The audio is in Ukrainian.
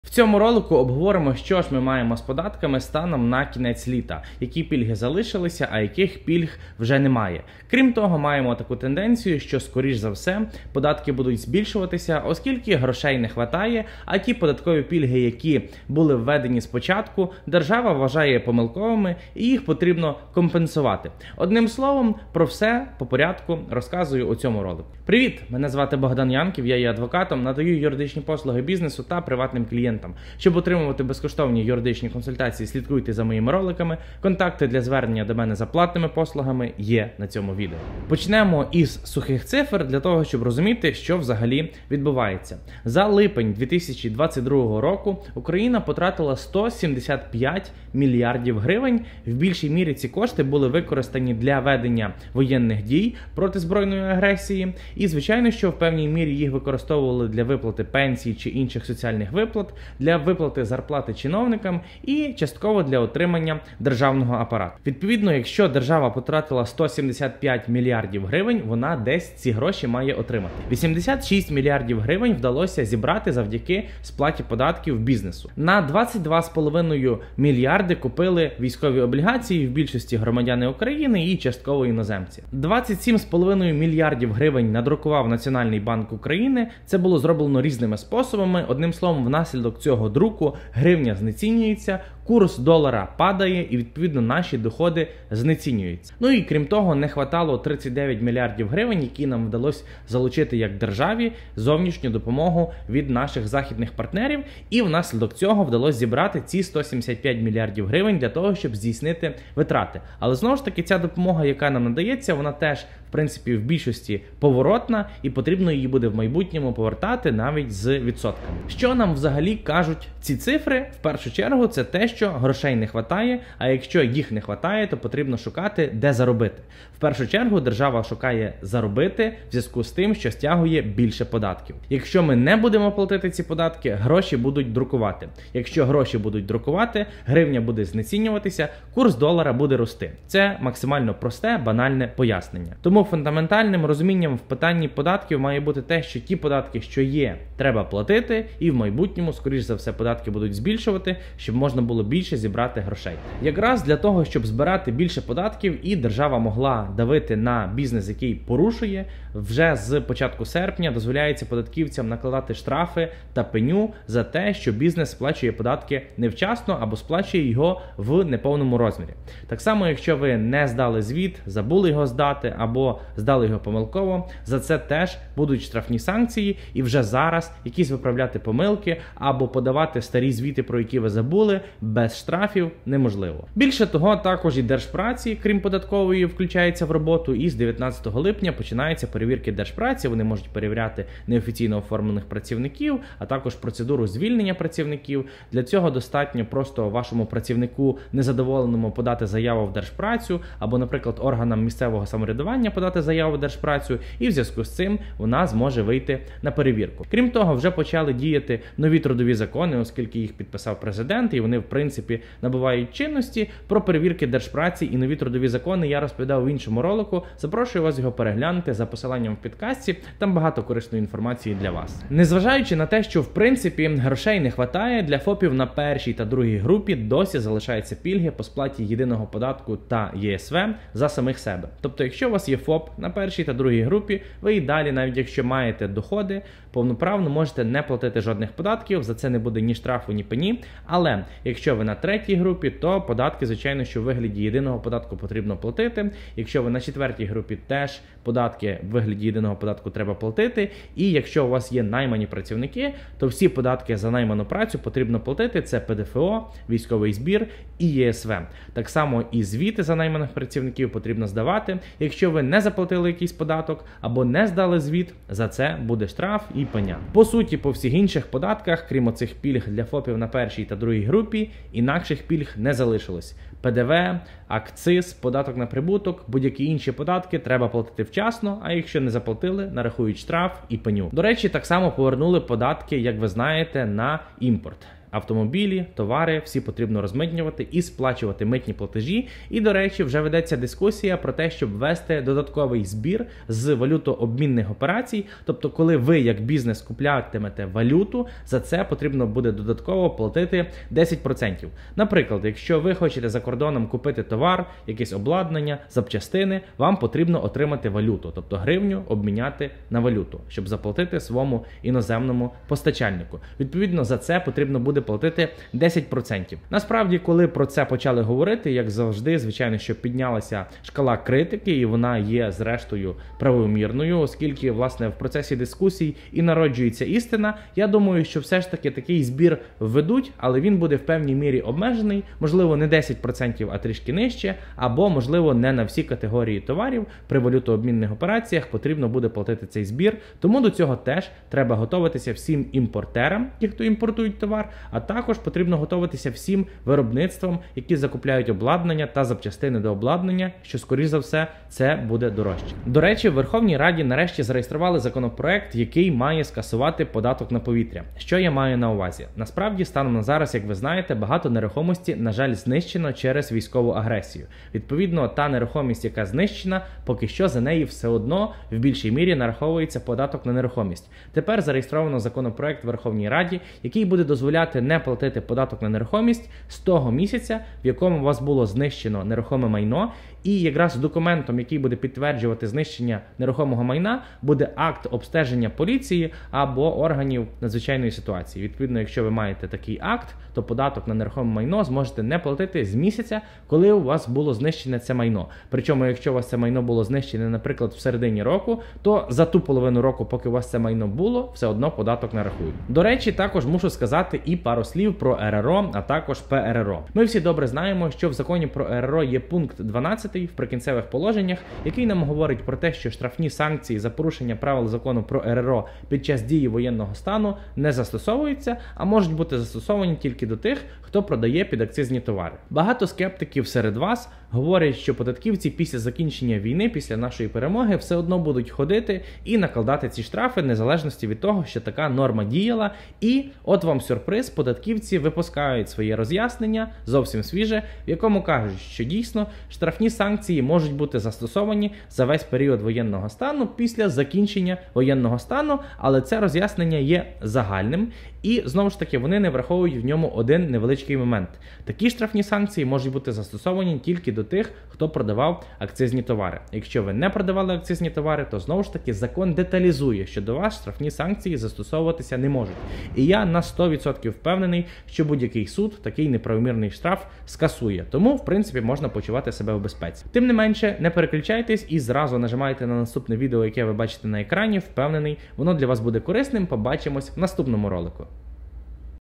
В цьому ролику обговоримо, що ж ми маємо з податками станом на кінець літа, які пільги залишилися, а яких пільг вже немає. Крім того, маємо таку тенденцію, що, скоріш за все, податки будуть збільшуватися, оскільки грошей не вистачає, а ті податкові пільги, які були введені спочатку, держава вважає помилковими і їх потрібно компенсувати. Одним словом, про все по порядку розказую у цьому ролику. Привіт! Мене звати Богдан Янків, я є адвокатом, надаю юридичні послуги бізнесу та приватним клієнтам. Щоб отримувати безкоштовні юридичні консультації, слідкуйте за моїми роликами. Контакти для звернення до мене за платними послугами є на цьому відео. Почнемо із сухих цифр для того, щоб розуміти, що взагалі відбувається. За липень 2022 року Україна потратила 175 мільярдів гривень. В більшій мірі ці кошти були використані для ведення воєнних дій проти збройної агресії. І, звичайно, що в певній мірі їх використовували для виплати пенсій чи інших соціальних виплат, для виплати зарплати чиновникам і частково для отримання державного апарату. Відповідно, якщо держава потратила 175 мільярдів гривень, вона десь ці гроші має отримати. 86 мільярдів гривень вдалося зібрати завдяки сплаті податків бізнесу. На 22,5 мільярди купили військові облігації в більшості громадяни України і частково іноземці. 27,5 мільярдів гривень надрукував Національний банк України. Це було зроблено різними способами. Одним словом, внаслідок цього друку гривня знецінюється, курс долара падає і, відповідно, наші доходи знецінюються. Ну і, крім того, не хватало 39 мільярдів гривень, які нам вдалося залучити як державі зовнішню допомогу від наших західних партнерів, і внаслідок цього вдалося зібрати ці 175 мільярдів гривень для того, щоб здійснити витрати. Але, знову ж таки, ця допомога, яка нам надається, вона теж, в принципі, в більшості поворотна, і потрібно її буде в майбутньому повертати навіть з відсотками. Що нам взагалі кажуть ці цифри? В першу чергу, це те, що грошей не вистачає, а якщо їх не вистачає, то потрібно шукати, де заробити. В першу чергу, держава шукає заробити в зв'язку з тим, що стягує більше податків. Якщо ми не будемо платити ці податки, гроші будуть друкувати. Якщо гроші будуть друкувати, гривня буде знецінюватися, курс долара буде рости. Це максимально просте, банальне пояснення. Тому фундаментальним розумінням в питанні податків має бути те, що ті податки, що є, треба платити, і в майбутньому, скоріш за все, податки будуть збільшувати, щоб можна було більше зібрати грошей. Якраз для того, щоб збирати більше податків і держава могла давити на бізнес, який порушує, вже з початку серпня дозволяється податківцям накладати штрафи та пеню за те, що бізнес сплачує податки невчасно або сплачує його в неповному розмірі. Так само, якщо ви не здали звіт, забули його здати або здали його помилково, за це теж будуть штрафні санкції, і вже зараз якісь виправляти помилки або подавати старі звіти, про які ви забули, без штрафів неможливо. Більше того, також і Держпраці, крім податкової, включається в роботу, і з 19 липня починаються перевірки Держпраці. Вони можуть перевіряти неофіційно оформлених працівників, а також процедуру звільнення працівників. Для цього достатньо просто вашому працівнику незадоволеному подати заяву в Держпрацю, або, наприклад, органам місцевого самоврядування подати заяву в Держпрацю, і в зв'язку з цим вона зможе вийти на перевірку. Крім того, вже почали діяти нові трудові закони, оскільки їх підписав президент, і вони, в принципі, набувають чинності. Про перевірки Держпраці і нові трудові закони я розповідав в іншому ролику. Запрошую вас його переглянути за посиланням в підкасті, там багато корисної інформації для вас. Незважаючи на те, що, в принципі, грошей не вистачає, для ФОПів на першій та другій групі досі залишаються пільги по сплаті єдиного податку та ЄСВ за самих себе. Тобто, якщо у вас є ФОП на першій та другій групі, ви і далі, навіть якщо маєте доходи, повноправно можете не платити жодних податків, за це не буде ні штрафу, ні пені. Але якщо ви на третій групі, то податки, звичайно, що в вигляді єдиного податку потрібно платити. Якщо ви на четвертій групі, теж податки в вигляді єдиного податку треба платити. І якщо у вас є наймані працівники, то всі податки за найману працю потрібно платити. Це ПДФО, військовий збір і ЄСВ. Так само і звіти за найманих працівників потрібно здавати. Якщо ви не заплатили якийсь податок або не здали звіт, за це буде штраф і пеня. По суті, по всіх інших податках, крім оцих пільг для ФОПів на першій та другій групі, інакших пільг не залишилось. ПДВ, акциз, податок на прибуток, будь-які інші податки треба платити вчасно, а якщо не заплатили, нарахують штраф і пеню. До речі, так само повернули податки, як ви знаєте, на імпорт. Автомобілі, товари, всі потрібно розмитнювати і сплачувати митні платежі. І, до речі, вже ведеться дискусія про те, щоб ввести додатковий збір з валютообмінних операцій. Тобто, коли ви як бізнес куплятимете валюту, за це потрібно буде додатково платити 10%. Наприклад, якщо ви хочете за кордоном купити товар, якесь обладнання, запчастини, вам потрібно отримати валюту, тобто гривню обміняти на валюту, щоб заплатити своєму іноземному постачальнику. Відповідно, за це потрібно буде платити 10%. Насправді, коли про це почали говорити, як завжди, звичайно, що піднялася шкала критики, і вона є, зрештою, правомірною, оскільки, власне, в процесі дискусій і народжується істина. Я думаю, що все ж таки такий збір введуть, але він буде в певній мірі обмежений, можливо, не 10%, а трішки нижче, або, можливо, не на всі категорії товарів при валютообмінних операціях потрібно буде платити цей збір, тому до цього теж треба готуватися всім імпортерам, ті, хто імпортують товар, а також потрібно готуватися всім виробництвам, які закупляють обладнання та запчастини до обладнання, що, скоріш за все, це буде дорожче. До речі, в Верховній Раді нарешті зареєстрували законопроект, який має скасувати податок на повітря. Що я маю на увазі? Насправді, станом на зараз, як ви знаєте, багато нерухомості, на жаль, знищено через військову агресію. Відповідно, та нерухомість, яка знищена, поки що за неї все одно в більшій мірі нараховується податок на нерухомість. Тепер зареєстровано законопроект в Верховній Раді, який буде дозволяти не платити податок на нерухомість з того місяця, в якому у вас було знищено нерухоме майно, і якраз документом, який буде підтверджувати знищення нерухомого майна, буде акт обстеження поліції або органів надзвичайної ситуації. Відповідно, якщо ви маєте такий акт, то податок на нерухоме майно зможете не платити з місяця, коли у вас було знищене це майно. Причому, якщо у вас це майно було знищене, наприклад, в середині року, то за ту половину року, поки у вас це майно було, все одно податок нарахують. До речі, також мушу сказати і пару слів про РРО, а також ПРРО. Ми всі добре знаємо, що в законі про РРО є пункт 12 в прикінцевих положеннях, який нам говорить про те, що штрафні санкції за порушення правил закону про РРО під час дії воєнного стану не застосовуються, а можуть бути застосовані тільки до тих, хто продає підакцизні товари. Багато скептиків серед вас говорять, що податківці після закінчення війни, після нашої перемоги, все одно будуть ходити і накладати ці штрафи, незалежності від того, що така норма діяла. І от вам сюрприз, податківці випускають своє роз'яснення, зовсім свіже, в якому кажуть, що дійсно штрафні санкції можуть бути застосовані за весь період воєнного стану після закінчення воєнного стану, але це роз'яснення є загальним. І, знову ж таки, вони не враховують в ньому один невеличкий момент. Такі штрафні санкції можуть бути застосовані тільки до тих, хто продавав акцизні товари. Якщо ви не продавали акцизні товари, то, знову ж таки, закон деталізує, що до вас штрафні санкції застосовуватися не можуть. І я на 100% впевнений, що будь-який суд такий неправомірний штраф скасує. Тому, в принципі, можна почувати себе в безпеці. Тим не менше, не переключайтесь і зразу нажимайте на наступне відео, яке ви бачите на екрані. Впевнений, воно для вас буде корисним. Побачимось в наступному ролику.